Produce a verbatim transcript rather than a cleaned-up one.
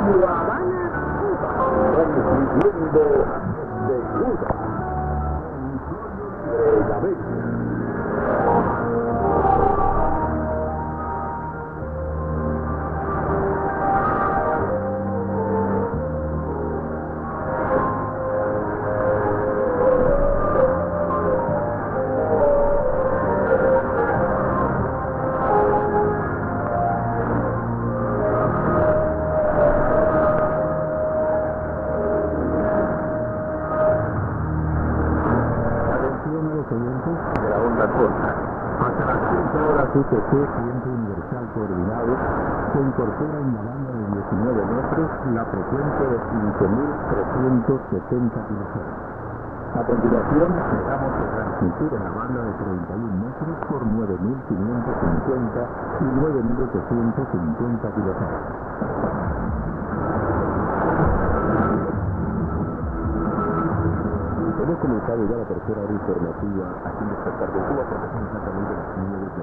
Habana, Cuba. Transmitiendo de Cuba. De la América. De la onda corta. Hasta las quince horas U T C, Tiempo Universal Coordinado, se incorpora en la banda de diecinueve metros la frecuencia de cinco mil trescientos setenta kilohertz. A continuación, dejamos de transmitir en la banda de treinta y un metros por nueve mil quinientos cincuenta y nueve mil ochocientos cincuenta kilohertz. Hemos comenzado ya la tercera hora informativa aquí en Despertar de Cuba, porque son exactamente las nueve